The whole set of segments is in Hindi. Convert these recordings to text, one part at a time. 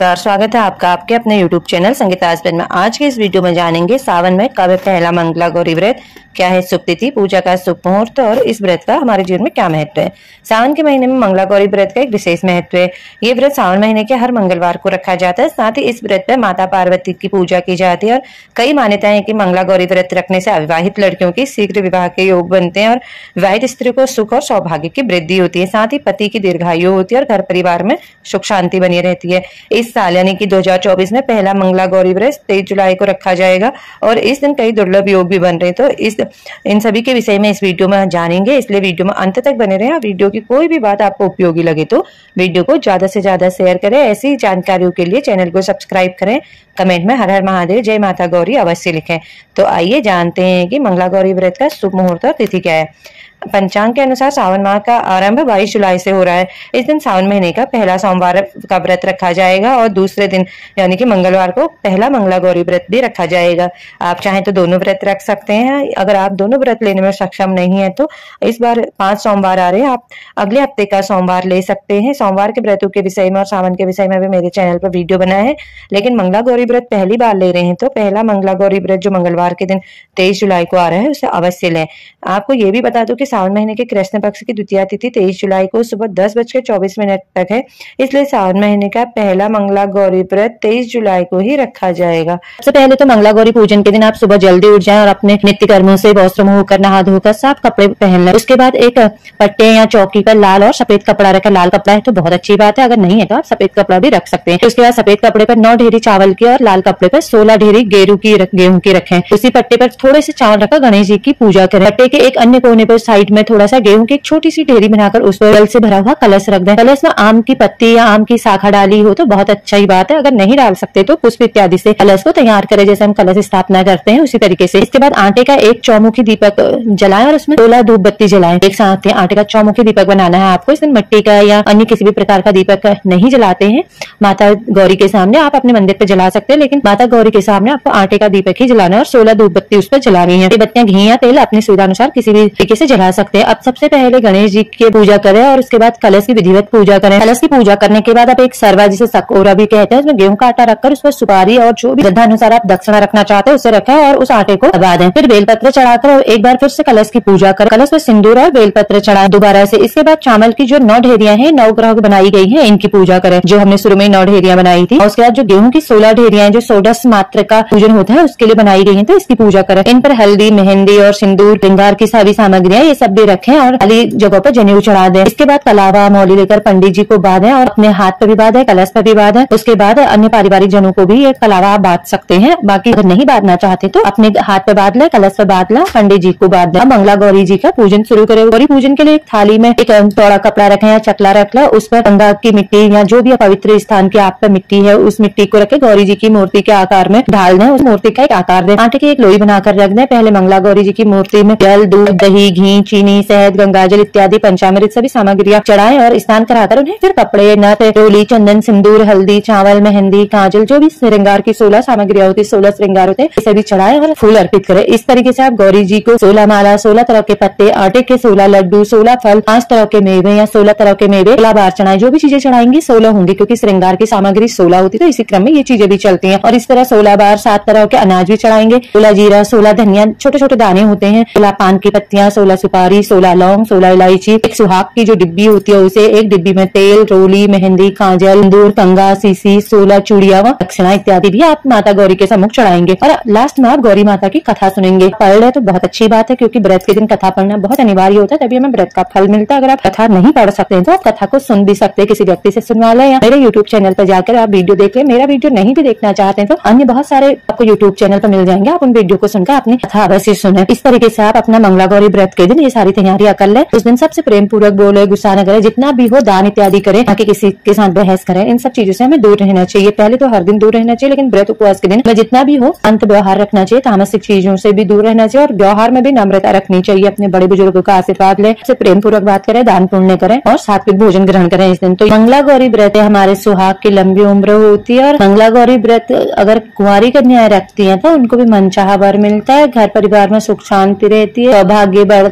नमस्कार, स्वागत है आपका आपके अपने YouTube चैनल संगीता हस्बैंड में। आज के इस वीडियो में जानेंगे सावन में कब है पहला मंगला गौरी व्रत, क्या है शुभ तिथि, पूजा का शुभ मुहूर्त और इस व्रत का हमारे जीवन में क्या महत्व है। सावन के महीने में मंगला गौरी व्रत का एक विशेष महत्व है। ये व्रत सावन महीने के हर मंगलवार को रखा जाता है। साथ ही इस व्रत में माता पार्वती की पूजा की जाती है और कई मान्यताएं हैं कि मंगला गौरी व्रत रखने से अविवाहित लड़कियों की शीघ्र विवाह के योग बनते हैं और विवाहित स्त्री को सुख और सौभाग्य की वृद्धि होती है। साथ ही पति की दीर्घायु होती है और घर परिवार में सुख शांति बनी रहती है। इस साल यानी कि 2024 में पहला मंगला गौरी व्रत 23 जुलाई को रखा जाएगा और इस दिन कई दुर्लभ योग भी बन रहे हैं। तो इन सभी के विषय में इस वीडियो में जानेंगे, इसलिए वीडियो में अंत तक बने रहें। वीडियो की कोई भी बात आपको उपयोगी लगे तो वीडियो को ज्यादा से ज्यादा शेयर करें। ऐसी जानकारियों के लिए चैनल को सब्सक्राइब करें। कमेंट में हर हर महादेव, जय माता गौरी अवश्य लिखें। तो आइए जानते हैं कि मंगला गौरी व्रत का शुभ मुहूर्त और तिथि क्या है। पंचांग के अनुसार सावन माह का आरंभ 22 जुलाई से हो रहा है। इस दिन सावन महीने का पहला सोमवार का व्रत रखा जाएगा और दूसरे दिन यानी कि मंगलवार को पहला मंगला गौरी व्रत भी रखा जाएगा। आप चाहें तो दोनों व्रत रख सकते हैं। अगर आप दोनों व्रत लेने में सक्षम नहीं है तो इस बार 5 सोमवार आ रहे हैं, आप अगले हफ्ते का सोमवार ले सकते हैं। सोमवार के व्रतों के विषय में और सावन के विषय में भी मेरे चैनल पर वीडियो बना है, लेकिन मंगला गौरी व्रत पहली बार ले रहे हैं तो पहला मंगला गौरी व्रत जो मंगलवार के दिन 23 जुलाई को आ रहा है उसे अवश्य लें। आपको ये भी बता दूं कि सावन महीने के कृष्ण पक्ष की द्वितीया तिथि 23 जुलाई को सुबह 10:24 तक है, इसलिए सावन महीने का पहला मंगला गौरी व्रत 23 जुलाई को ही रखा जाएगा। सबसे पहले तो मंगला गौरी पूजन के दिन आप सुबह जल्दी उठ जाएं और अपने नित्य कर्मों से वस्त्र मुंह होकर नहा धोकर साफ कपड़े पहन लें। उसके बाद एक पट्टे या चौकी पर लाल और सफेद कपड़ा रखें। लाल कपड़ा है तो बहुत अच्छी बात है, अगर नहीं है तो आप सफेद कपड़ा भी रख सकते हैं। उसके बाद सफेद कपड़े पर 9 ढेरी चावल की और लाल कपड़े पर 16 ढेरी गेहूं की रखें। उसी पट्टे पर थोड़े से चावल रखकर गणेश जी की पूजा करें। पट्टे के एक अन्य कोने पर साइड में थोड़ा सा गेहूं की एक छोटी सी ढेरी बनाकर उस पर जल से भरा हुआ कलश रख दें। कलश में आम की पत्ती या आम की शाखा डाली हो तो बहुत अच्छा ही बात है। अगर नहीं डाल सकते तो पुष्प इत्यादि से कलश को तैयार करें, जैसे हम कलश स्थापना करते हैं उसी तरीके से। इसके बाद आटे का एक चौमुखी दीपक जलाएं और उसमें 16 धूप बत्ती जलाएं। एक साथ आटे का चौमुखी दीपक बनाना है आपको। इसमें मिट्टी का या अन्य किसी भी प्रकार का दीपक नहीं जलाते हैं। माता गौरी के सामने आप अपने मंदिर पे जला सकते हैं, लेकिन माता गौरी के सामने आपको आटे का दीपक ही जलाना है और 16 धूप बत्ती उस पर जलानी है। ये बत्तियां घी या तेल अपनी सुविधा अनुसार किसी भी तरीके से जला सकते हैं। अब सबसे पहले गणेश जी की पूजा करें और उसके बाद कलश की विधिवत पूजा करें। कलश की पूजा करने के बाद आप एक सरवा जिसे सकोरा भी कहते हैं, उसमें गेहूं का आटा रखकर उस पर सुपारी और जो भी श्रद्धा अनुसार आप दक्षिणा रखना चाहते हैं उसे रखें और उस आटे को दबा दें। फिर बेलपत्र चढ़ाकर और एक बार फिर से कलश की पूजा करें। कलश पर सिंदूर और बेलपत्र चढ़ाएं दोबारा से। इसके बाद चावल की जो 9 ढेरियां हैं, 9 ग्रह बनाई गई है, इनकी पूजा करें जो हमने शुरू में 9 ढेरियां बनाई थी। और उसके बाद जो गेहूं की 16 ढेरियां जो 16 मात्र का पूजन होता है उसके लिए बनाई गई है, तो इसकी पूजा करें। इन पर हल्दी, मेहंदी और सिंदूर, श्रृंगार की सभी सामग्रियां ये सब भी रखें और खाली जगह पर जनेऊ चढ़ा दें। इसके बाद कलावा मौली लेकर पंडित जी को बांधें और अपने हाथ पर भी बांधें, कलश पर भी बांधें। उसके बाद अन्य पारिवारिक जनों को भी ये कलावा बांध सकते हैं। बाकी अगर नहीं बांधना चाहते तो अपने हाथ पर बांध लें, कलश पर बांध लें, पंडित जी को बांध लें। मंगला गौरी जी का पूजन शुरू करें। गौरी पूजन के लिए एक थाली में एक चौड़ा कपड़ा रखें या चकला रख लें, उस पर गंगा की मिट्टी या जो भी पवित्र स्थान की आप पर मिट्टी है उस मिट्टी को रखे गौरी जी की मूर्ति के आकार में ढाल दें। उस मूर्ति का एक आकार दें। आटे की एक लोई बनाकर रख दें। पहले मंगला गौरी जी की मूर्ति में जल, दूध, दही, घी, चीनी, शहद, गंगाजल इत्यादि पंचामृत सभी सामग्रियां चढ़ाएं और स्नान कराकर उन्हें फिर कपड़े, नथ, डोली, चंदन, सिंदूर, हल्दी, चावल, मेहंदी, काजल जो भी श्रृंगार की 16 सामग्रियां होती है, 16 श्रृंगार होते हैं, सभी चढ़ाएं और फूल अर्पित करें। इस तरीके से आप गौरी जी को 16 माला, 16 तरह के पत्ते, आटे के 16 लड्डू, 16 फल, 5 तरह के मेवे या 16 तरह के मेवे 16 बार चढ़ाएं। जो भी चीजें चढ़ाएंगी 16 होंगी, क्योंकि श्रृंगार की सामग्री 16 होती है, तो इसी क्रम में ये चीजें भी चलती हैं। और इस तरह 16 बार 7 तरह के अनाज भी चढ़ाएंगे। 16 जीरा, 16 धनिया, छोटे छोटे दाने होते हैं, 16 पान की पत्तियां, 16 सुपारी, 16 लौंग, 16 इलायची, एक सुहाग की जो डिब्बी होती है उसे एक डिब्बी में तेल, रोली, मेहंदी, काजल, सिंदूर, कंगा, सीसी, 16 चूड़िया व दक्षिणा इत्यादि भी आप माता गौरी के सम्मुख चढ़ाएंगे। और लास्ट में आप गौरी माता की कथा सुनेंगे। पढ़ ले तो बहुत अच्छी बात है, क्योंकि व्रत के दिन कथा पढ़ना बहुत अनिवार्य होता है, तभी हमें व्रत का फल मिलता है। अगर आप कथा नहीं पढ़ सकते हैं तो आप कथा को सुन भी सकते हैं, किसी व्यक्ति से सुनवा लें या मेरे YouTube चैनल पर जाकर आप वीडियो देख लें। मेरा वीडियो नहीं भी देखना चाहते हैं तो अन्य बहुत सारे आपको YouTube चैनल पर मिल जाएंगे, आप उन वीडियो को सुनकर अपनी कथा अवश्य सुने। इस तरीके से आप अपना मंगला गौरी व्रत के दिन ये सारी तैयारियां कर लें। उस दिन सबसे प्रेम पूर्वक बोले, गुस्सा न करें, जितना भी हो दान इत्यादि करें, ताकि किसी के साथ बहस करें। इन सब चीजों से हमें दूर रहना चाहिए। पहले तो हर दिन दूर रहना चाहिए, लेकिन व्रत उपवास के दिन में जितना भी हो अंत व्यवहार रखना चाहिए। तामसिक चीजों से भी दूर रहना चाहिए और व्यवहार में भी नम्रता रखनी चाहिए। अपने बड़े बुजुर्गों का आशीर्वाद लें, से प्रेम पूर्वक बात करें, दान पुण्य करें और सात्विक भोजन ग्रहण करें इस दिन। तो मंगला गौरी व्रत हमारे सुहाग की लंबी उम्र होती है और मंगला गौरी व्रत अगर कुंवारी कन्याएं रखती हैं तो उनको भी मनचाहा वर मिलता है, घर परिवार में सुख शांति रहती है, सौभाग्य बढ़ता है,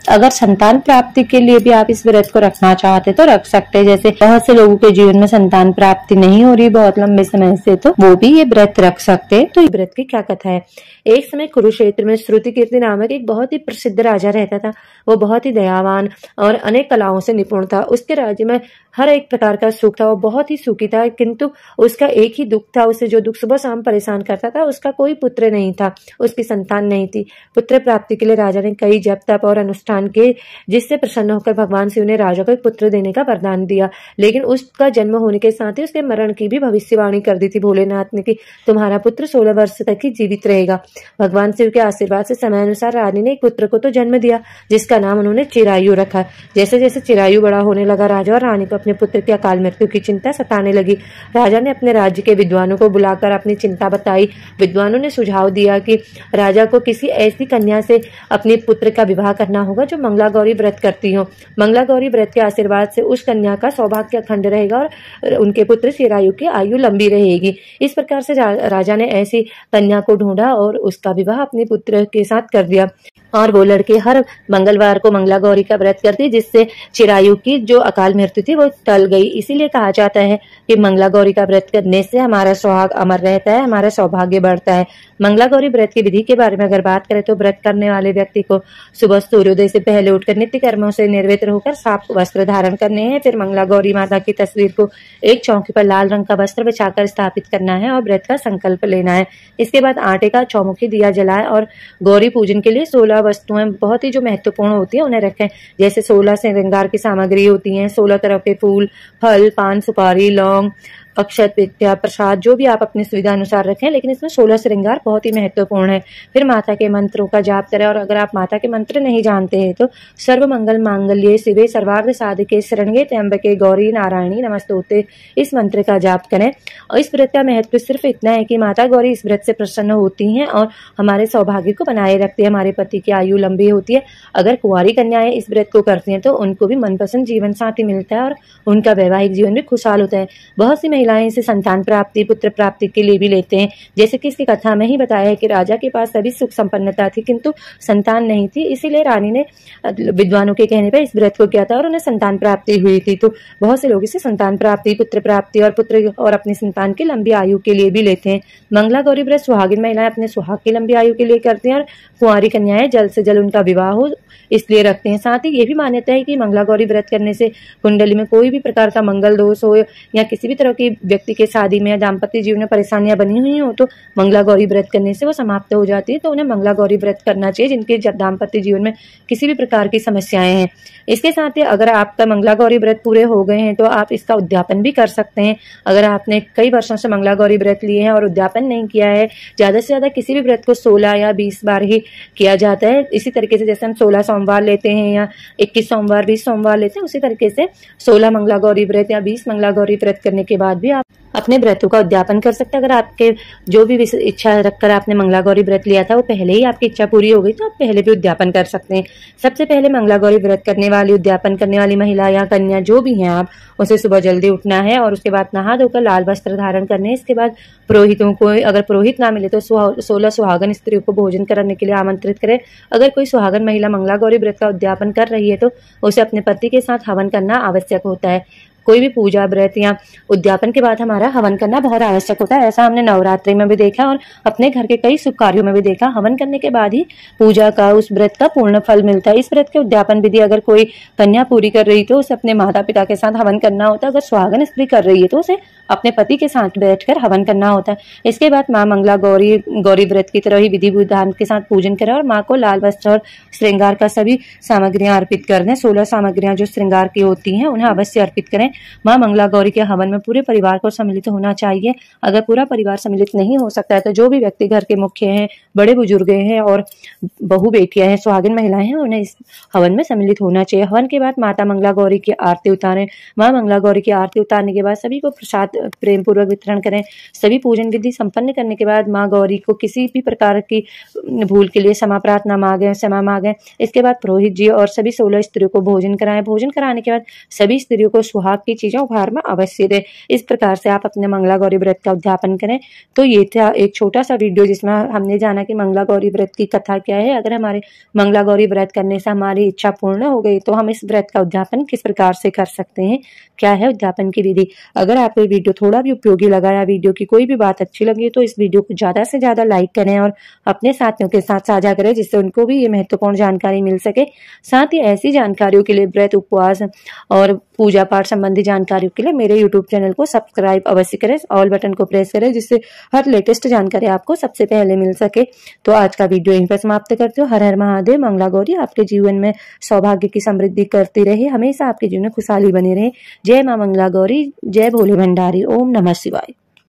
अगर संतान प्राप्ति के लिए भी आप इस व्रत को रखना चाहते तो रख सकते हैं। जैसे बहुत से लोगों के जीवन में संतान प्राप्ति नहीं हो रही बहुत लंबे समय से, तो वो भी ये व्रत रख सकते हैं। तो ये व्रत की क्या कथा है। एक समय कुरुक्षेत्र में श्रुतिकीर्ति नामक एक बहुत ही प्रसिद्ध राजा रहता था। वो बहुत ही दयावान और अनेक कलाओं से निपुण था। उसके राज्य में हर एक प्रकार का सुख था। वो बहुत ही सुखी था, किंतु उसका एक ही दुख था। उसे जो दुख सुबह शाम परेशान करता था, उसका कोई पुत्र नहीं था, उसकी संतान नहीं थी। पुत्र प्राप्ति के लिए राजा ने कई जप तप और अनुष्ठान किए, जिससे प्रसन्न होकर भगवान शिव ने राजा को एक पुत्र देने का वरदान दिया। लेकिन उसका जन्म होने के साथ ही उसके मरण की भी भविष्यवाणी कर दी थी भोलेनाथ ने कि तुम्हारा पुत्र 16 वर्ष तक ही जीवित रहेगा। भगवान शिव के आशीर्वाद से समय अनुसार रानी ने एक पुत्र को तो जन्म दिया, जिसका नाम उन्होंने चिरायु रखा। जैसे जैसे चिरायु बड़ा होने लगा, राजा और रानी को अपने पुत्र की अकाल मृत्यु की चिंता सताने लगी। राजा ने अपने राज्य के विद्वानों को बुलाकर अपनी चिंता बताई। विद्वानों ने सुझाव दिया कि राजा को किसी ऐसी कन्या से अपने पुत्र का विवाह करना होगा जो मंगला गौरी व्रत करती हो। मंगला गौरी व्रत के आशीर्वाद से उस कन्या का सौभाग्य अखंड रहेगा और उनके पुत्र चिरायु की आयु लंबी रहेगी। इस प्रकार से राजा ने ऐसी कन्या को ढूंढा और उसका विवाह अपने पुत्र के साथ कर दिया। और वो लड़के हर मंगलवार को मंगला गौरी का व्रत करती, जिससे चिरायु की जो अकाल मृत्यु थी वो टल गई। इसीलिए कहा जाता है कि मंगला गौरी का व्रत करने से हमारा सुहाग अमर रहता है, हमारा सौभाग्य बढ़ता है। मंगला गौरी व्रत की विधि के बारे में अगर बात करें तो व्रत करने वाले व्यक्ति को सुबह सूर्योदय से पहले उठकर नित्य कर्मों से निर्वृत्त होकर साफ वस्त्र धारण करने हैं। फिर मंगला गौरी माता की तस्वीर को एक चौकी पर लाल रंग का वस्त्र बिछाकर स्थापित करना है और व्रत का संकल्प लेना है। इसके बाद आटे का चौमुखी दिया जलाए और गौरी पूजन के लिए 16 वस्तुएं बहुत ही जो महत्वपूर्ण होती है उन्हें रखें। जैसे 16 श्रृंगार की सामग्री होती है, 16 तरह के फूल, फल, पान, सुपारी, लौंग, अक्षत, विद्या, प्रसाद, जो भी आप अपनी सुविधा अनुसार रखें, लेकिन इसमें 16 श्रृंगार बहुत ही महत्वपूर्ण है। फिर माता के मंत्रों का जाप करें, और अगर आप माता के मंत्र नहीं जानते हैं तो सर्व मंगल मांगल्ये शिवे सर्वार्थ साधके शरण्ये त्र्यंबके गौरी नारायणी नमस्तोते, इस मंत्र का जाप करें। और इस व्रत का महत्व सिर्फ इतना है कि माता गौरी इस व्रत से प्रसन्न होती हैं और हमारे सौभाग्य को बनाए रखती है, हमारे पति की आयु लंबी होती है। अगर कुंवारी कन्याएं इस व्रत को करती हैं तो उनको भी मनपसंद जीवन साथी मिलता है और उनका वैवाहिक जीवन भी खुशहाल होता है। बहुत सी महिलाएं इसे संतान प्राप्ति, पुत्र प्राप्ति के लिए भी लेते हैं। जैसे कि इसकी कथा में ही बताया है कि राजा के पास सभी सुख संपन्नता थी किंतु संतान नहीं थी, इसीलिए रानी ने विद्वानों के कहने पर इस व्रत को किया था और उन्हें संतान प्राप्ति हुई थी। तो बहुत से लोग इसे संतान प्राप्ति, पुत्र प्राप्ति और पुत्र और अपनी संतान की लंबी आयु के लिए भी लेते हैं। मंगला गौरी व्रत सुहागिन महिलाएं अपने सुहाग की लंबी आयु के लिए करती हैं और कुंवारी कन्याएं जल्द से जल्द उनका विवाह हो इसलिए रखते हैं। साथ ही ये भी मान्यता है कि मंगला गौरी व्रत करने से कुंडली में कोई भी प्रकार का मंगल दोष हो या किसी भी तरह की व्यक्ति के शादी में या दाम्पत्य जीवन में परेशानियां बनी हुई हो तो मंगला गौरी व्रत करने से वो समाप्त हो जाती है। तो उन्हें मंगला गौरी व्रत करना चाहिए जिनके दाम्पत्य जीवन में किसी भी प्रकार की समस्याएं हैं। इसके साथ ही अगर आपका मंगला गौरी व्रत पूरे हो गए हैं तो आप इसका उद्यापन भी कर सकते हैं। अगर आपने कई वर्षों से मंगला गौरी व्रत लिए हैं और उद्यापन नहीं किया है, ज्यादा से ज्यादा किसी भी व्रत को 16 या 20 बार ही किया जाता है। इसी तरीके से जैसे हम 16 सोमवार लेते हैं या 21 सोमवार, 20 सोमवार लेते हैं, उसी तरीके से 16 मंगला गौरी व्रत या 20 मंगला गौरी व्रत करने के बाद भी आप अपने व्रतों का उद्यापन कर सकते हैं। अगर आपके जो भी इच्छा रखकर आपने मंगला गौरी व्रत लिया था वो पहले ही आपकी इच्छा पूरी हो गई तो आप पहले भी उद्यापन कर सकते हैं। सबसे पहले मंगला गौरी व्रत करने वाली, उद्यापन करने वाली महिला या कन्या जो भी हैं आप, उसे सुबह जल्दी उठना है और उसके बाद नहा धोकर लाल वस्त्र धारण करने। इसके बाद पुरोहितों को, अगर पुरोहित ना मिले तो 16 सुहागन स्त्रियों को भोजन कराने के लिए आमंत्रित करें। अगर कोई सुहागन महिला मंगला गौरी व्रत का उद्यापन कर रही है तो उसे अपने पति के साथ हवन करना आवश्यक होता है। कोई भी पूजा, व्रत या उद्यापन के बाद हमारा हवन करना बहुत आवश्यक होता है। ऐसा हमने नवरात्रि में भी देखा और अपने घर के कई शुभ कार्यों में भी देखा। हवन करने के बाद ही पूजा का, उस व्रत का पूर्ण फल मिलता है। इस व्रत के उद्यापन विधि अगर कोई कन्या पूरी कर रही तो उसे अपने माता पिता के साथ हवन करना होता है। अगर सुहागन स्त्री कर रही है तो उसे अपने पति के साथ बैठकर हवन करना होता है। इसके बाद माँ मंगला गौरी व्रत की तरह ही विधि विधान के साथ पूजन करें और माँ को लाल वस्त्र और श्रृंगार का सभी सामग्रियां अर्पित कर दें। 16 सामग्रियां जो श्रृंगार की होती हैं उन्हें अवश्य अर्पित करें। माँ मंगला गौरी के हवन में पूरे परिवार को सम्मिलित होना चाहिए। अगर पूरा परिवार सम्मिलित नहीं हो सकता है तो जो भी व्यक्ति घर के मुख्य हैं, बड़े बुजुर्ग हैं और बहू बेटियां हैं, सुहागिन महिलाएं हैं, उन्हें इस हवन में सम्मिलित होना चाहिए। हवन के बाद माता मंगला गौरी की आरती उतारें। माँ मंगला गौरी की आरती उतारने के बाद सभी को प्रसाद प्रेम पूर्वक वितरण करें। सभी पूजन विधि संपन्न करने के बाद माँ गौरी को किसी भी प्रकार की भूल के लिए क्षमा प्रार्थना मांगे, क्षमा मांगे। इसके बाद पुरोहित जी और सभी 16 स्त्रियों को भोजन कराएं। भोजन कराने के बाद सभी स्त्रियों को सुहाग आपकी चीजें उपहार में अवश्य दे। इस प्रकार से आप अपने मंगला गौरी व्रत का उद्यापन करें। तो ये था एक छोटा सा वीडियो जिसमें हमने जाना कि मंगला गौरी व्रत की कथा क्या है। अगर हमारे मंगला गौरी व्रत करने से हमारी इच्छा पूर्ण हो गई तो हम इस व्रत का उद्यापन किस प्रकार से कर सकते हैं, क्या है उद्यापन की विधि। अगर आपको ये वीडियो थोड़ा भी उपयोगी लगा या वीडियो की कोई भी बात अच्छी लगी तो इस वीडियो को ज्यादा से ज्यादा लाइक करें और अपने साथियों के साथ साझा करें, जिससे उनको भी ये महत्वपूर्ण जानकारी मिल सके। साथ ही ऐसी जानकारियों के लिए, व्रत, उपवास और पूजा पाठ संबंधी जानकारियों के लिए मेरे यूट्यूब चैनल को सब्सक्राइब अवश्य करें, ऑल बटन को प्रेस करें, जिससे हर लेटेस्ट जानकारी आपको सबसे पहले मिल सके। तो आज का वीडियो यहीं पर समाप्त करते हो। हर हर महादेव। मंगला गौरी आपके जीवन में सौभाग्य की समृद्धि करती रहे, हमेशा आपके जीवन में खुशहाली बनी रहे। जय मां मंगला गौरी, जय भोले भंडारी। ओम नमः शिवाय।